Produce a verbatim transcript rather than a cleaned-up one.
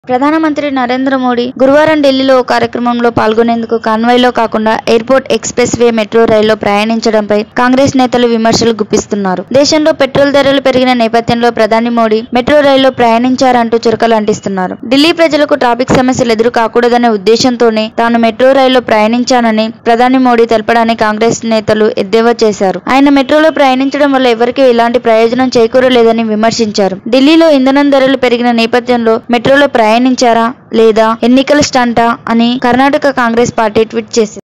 ప్రధానమంత్రి నరేంద్ర మోడీ గురువారం ఢిల్లీలో ఓ కార్యక్రమంలో పాల్గొనేందుకు కాన్వాయ్లో కాకుండా ఎయిర్పోర్ట్ ఎక్స్ప్రెస్ వే మెట్రో రైల్లో ప్రయాణించడంపై కాంగ్రెస్ నేతలు విమర్శలు గుప్పిస్తున్నారు. దేశంలో పెట్రోల్ ధరలు పెరిగిన నేపథ్యంలో ప్రధాని మోడీ మెట్రో రైల్లో ప్రయాణించారంటూ చురకలు అంటిస్తున్నారు. ఢిల్లీ ప్రజలకు ట్రాఫిక్ సమస్యలు ఎదురు కాకూడదనే ఉద్దేశంతోనే తాను మెట్రో రైల్లో ప్రయాణించానని ప్రధాని మోడీ తెలపడాన్ని కాంగ్రెస్ నేతలు ఎద్దేవా చేశారు. ఆయన మెట్రోలో ప్రయాణించడం వల్ల ఎవరికీ ఎలాంటి ప్రయోజనం చేకూరలేదని విమర్శించారు. ఢిల్లీలో ఇంధనం ధరలు పెరిగిన నేపథ్యంలో మెట్రోలో ప్రయాణించారా లేదా ఎన్నికల స్టంటా అని కర్ణాటక కాంగ్రెస్ పార్టీ ట్వీట్ చేసింది.